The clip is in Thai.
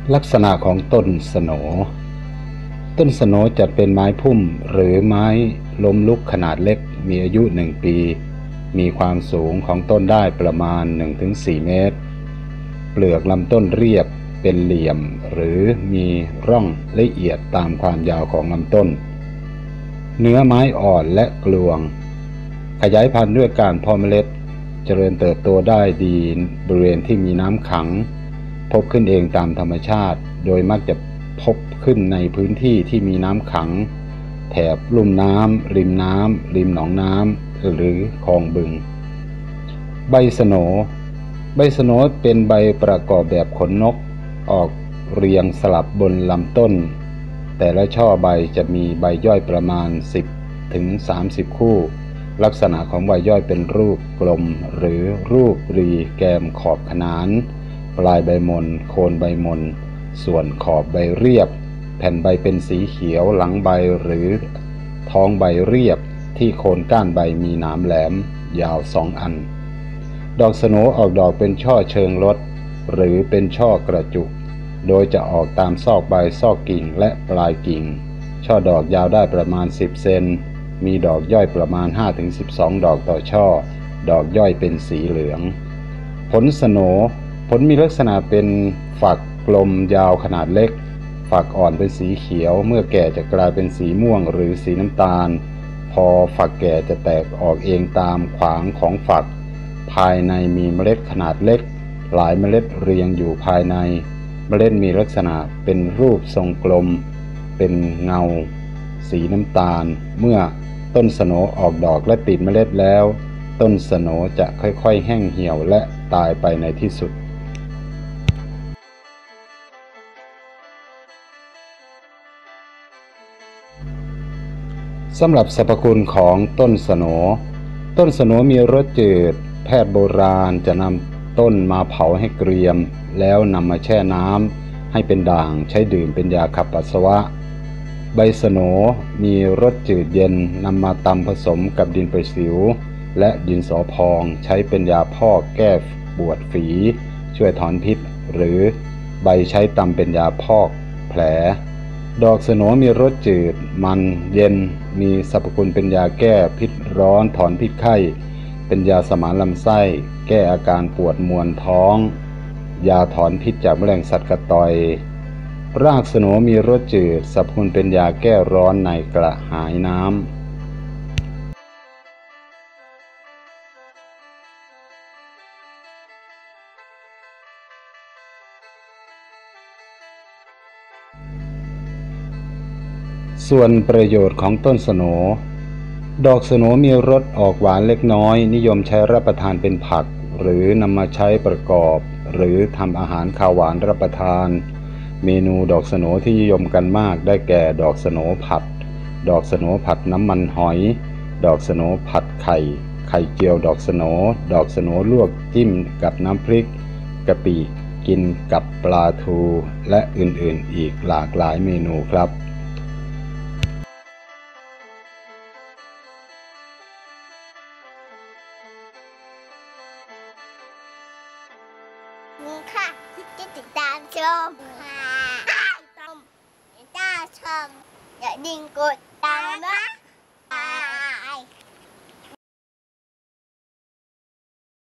ลักษณะของต้นสโหนต้นสโหนจัดเป็นไม้พุ่มหรือไม้ล้มลุกขนาดเล็กมีอายุ1 ปีมีความสูงของต้นได้ประมาณ 1-4 เมตรเปลือกลำต้นเรียบเป็นเหลี่ยมหรือมีร่องละเอียดตามความยาวของลำต้นเนื้อไม้อ่อนและกลวงขยายพันธุ์ด้วยการเพาะเมล็ดเจริญเติบโตได้ดีบริเวณที่มีน้ำขังพบขึ้นเองตามธรรมชาติโดยมักจะพบขึ้นในพื้นที่ที่มีน้ำขังแถบลุ่มน้ำริมน้ำริมหนองน้ำหรือคลองบึงใบสโหนใบสโหนเป็นใบประกอบแบบขนนกออกเรียงสลับบนลำต้นแต่ละช่อใบจะมีใบย่อยประมาณ10-30 คู่ลักษณะของใบย่อยเป็นรูปกลมหรือรูปรีแกมขอบขนานปลายใบมนโคนใบมนส่วนขอบใบเรียบแผ่นใบเป็นสีเขียวหลังใบหรือท้องใบเรียบที่โคนก้านใบมีหนามแหลมยาว2 อันดอกสโหนออกดอกเป็นช่อเชิงลดหรือเป็นช่อกระจุกโดยจะออกตามซอกใบซอกกิ่งและปลายกิ่งช่อดอกยาวได้ประมาณ10 เซนมีดอกย่อยประมาณ 5-12 ดอกต่อช่อดอกย่อยเป็นสีเหลืองผลสโหนผลมีลักษณะเป็นฝักกลมยาวขนาดเล็กฝักอ่อนเป็นสีเขียวเมื่อแก่จะกลายเป็นสีม่วงหรือสีน้ำตาลพอฝักแก่จะแตกออกเองตามขวางของฝักภายในมีเมล็ดขนาดเล็กหลายเมล็ดเรียงอยู่ภายในเมล็ดมีลักษณะเป็นรูปทรงกลมเป็นเงาสีน้ำตาลเมื่อต้นสโหนออกดอกและติดเมล็ดแล้วต้นสโหนจะค่อยๆแห้งเหี่ยวและตายไปในที่สุดสำหรับสรรพคุณของต้นสโหนต้นสโหนมีรสจืดแพทย์โบราณจะนำต้นมาเผาให้เกรียมแล้วนำมาแช่น้ำให้เป็นด่างใช้ดื่มเป็นยาขับปัสสาวะใบสโหนมีรสจืดเย็นนำมาตำผสมกับดินประสิวและดินสอพองใช้เป็นยาพอกแก้ปวดฝีช่วยถอนพิษหรือใบใช้ตำเป็นยาพอกแผลดอกสโหนมีรสจืดมันเย็นมีสรรพคุณเป็นยาแก้พิษร้อนถอนพิษไข้เป็นยาสมานลำไส้แก้อาการปวดมวนท้องยาถอนพิษจากแมลงสัตว์กระต่อยรากสโหนมีรสจืดสรรพคุณเป็นยาแก้ร้อนในกระหายน้ำส่วนประโยชน์ของต้นสโหนดอกสโหนมีรสออกหวานเล็กน้อยนิยมใช้รับประทานเป็นผักหรือนำมาใช้ประกอบหรือทำอาหารข้าวหวานรับประทานเมนูดอกสโหนที่นิยมกันมากได้แก่ดอกสโหนผัดดอกสโหนผัดน้ำมันหอยดอกสโหนผัดไข่เจียวดอกสโหนดอกสโหนลวกจิ้มกับน้ำพริกกะปิกินกับปลาทูและอื่นๆอีกหลากหลายเมนูครับนี่ค่ะที่ติดตามชมค่ะชมอย่าดิ่งกดตามนะ